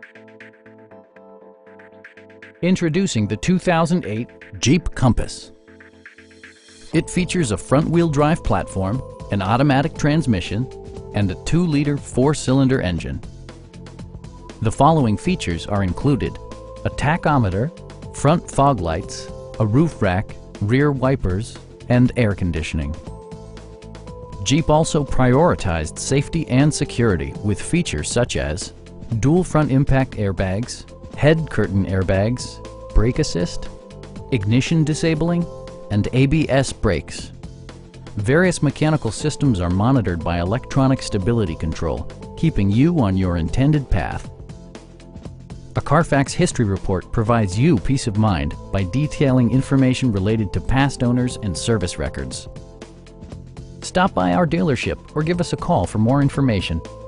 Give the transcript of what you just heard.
Introducing the 2008 Jeep Compass. It features a front-wheel drive platform, an automatic transmission, and a 2-liter 4-cylinder engine. The following features are included: a tachometer, front fog lights, a roof rack, rear wipers, and air conditioning. Jeep also prioritized safety and security with features such as dual front impact airbags, head curtain airbags, brake assist, ignition disabling, and ABS brakes. Various mechanical systems are monitored by electronic stability control, keeping you on your intended path. A Carfax history report provides you peace of mind by detailing information related to past owners and service records. Stop by our dealership or give us a call for more information.